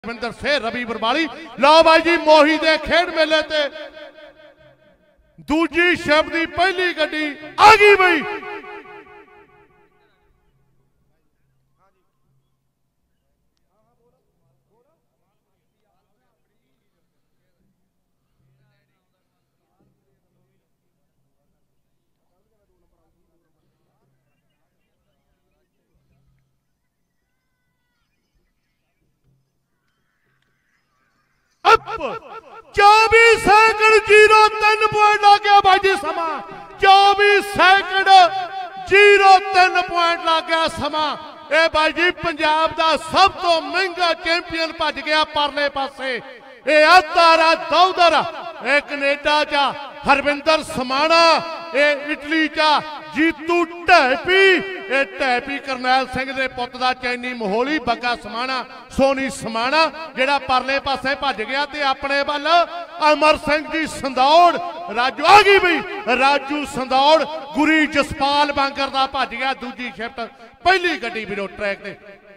रविंदर फिर रवि बरबाली। लो भाई जी मोही दे खेड मेले ते दूजी शिफ्ट की पहली गड्डी आ गई बई। अब 24 सेकंड 03 पॉइंट आ गया भाई जी समा। 24 सेकंड 03 पॉइंट लग गया समा। ए भाई जी पंजाब का सब तो महंगा चैंपियन भज गया परले पासे। ए अतारा दौदर ए कनेडा चा हरविंदर समाणा, ए इटली चा जीतू ढैपी, ए ढैपी करनैल सिंह दे पुत दा चैनी मोहोली बग्गा समाणा सोनी समाणा जेड़ा परले पासे भज गया। ते अपने वल अमर सिंह जी संदौड़ राजू आ गई बई। राजू संदौड़ गुरी जसपाल बांगर दा भज गया दूजी शिफ्ट पहली गड्डी विरो ट्रैक ते।